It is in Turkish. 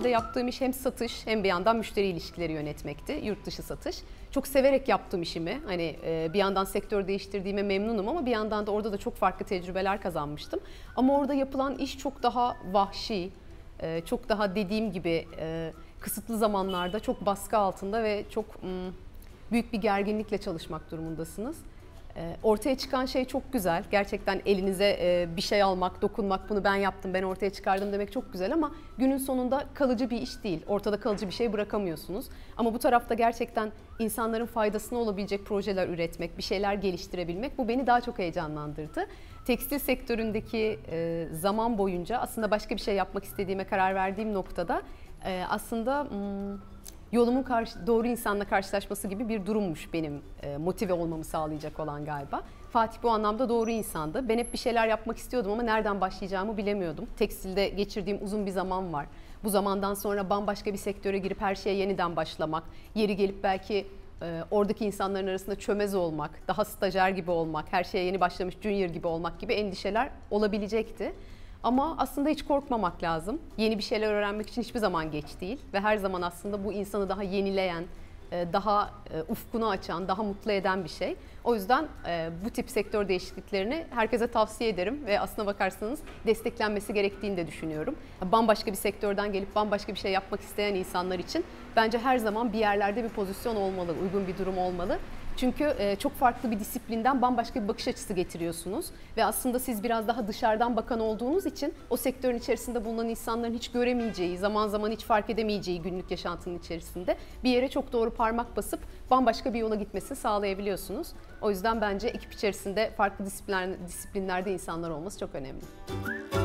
yıllardır da yaptığım iş hem satış hem bir yandan müşteri ilişkileri yönetmekti. Yurt dışı satış. Çok severek yaptığım işimi. Hani bir yandan sektör değiştirdiğime memnunum ama bir yandan da orada da çok farklı tecrübeler kazanmıştım. Ama orada yapılan iş çok daha vahşi, çok daha dediğim gibi kısıtlı zamanlarda çok baskı altında ve çok büyük bir gerginlikle çalışmak durumundasınız. Ortaya çıkan şey çok güzel. Gerçekten elinize bir şey almak, dokunmak, bunu ben yaptım, ben ortaya çıkardım demek çok güzel ama günün sonunda kalıcı bir iş değil. Ortada kalıcı bir şey bırakamıyorsunuz. Ama bu tarafta gerçekten insanların faydasına olabilecek projeler üretmek, bir şeyler geliştirebilmek bu beni daha çok heyecanlandırdı. Tekstil sektöründeki zaman boyunca aslında başka bir şey yapmak istediğime karar verdiğim noktada aslında yolumun doğru insanla karşılaşması gibi bir durummuş benim motive olmamı sağlayacak olan galiba. Fatih bu anlamda doğru insandı. Ben hep bir şeyler yapmak istiyordum ama nereden başlayacağımı bilemiyordum. Tekstilde geçirdiğim uzun bir zaman var. Bu zamandan sonra bambaşka bir sektöre girip her şeye yeniden başlamak, yeri gelip belki oradaki insanların arasında çömez olmak, daha stajyer gibi olmak, her şeye yeni başlamış junior gibi olmak gibi endişeler olabilecekti. Ama aslında hiç korkmamak lazım. Yeni bir şeyler öğrenmek için hiçbir zaman geç değil. Ve her zaman aslında bu insanı daha yenileyen, daha ufkunu açan, daha mutlu eden bir şey. O yüzden bu tip sektör değişikliklerini herkese tavsiye ederim. Ve aslına bakarsanız desteklenmesi gerektiğini de düşünüyorum. Bambaşka bir sektörden gelip bambaşka bir şey yapmak isteyen insanlar için bence her zaman bir yerlerde bir pozisyon olmalı, uygun bir durum olmalı. Çünkü çok farklı bir disiplinden bambaşka bir bakış açısı getiriyorsunuz. Ve aslında siz biraz daha dışarıdan bakan olduğunuz için o sektörün içerisinde bulunan insanların hiç göremeyeceği, zaman zaman hiç fark edemeyeceği günlük yaşantının içerisinde bir yere çok doğru parmak basıp bambaşka bir yola gitmesini sağlayabiliyorsunuz. O yüzden bence ekip içerisinde farklı disiplinlerde insanlar olması çok önemli.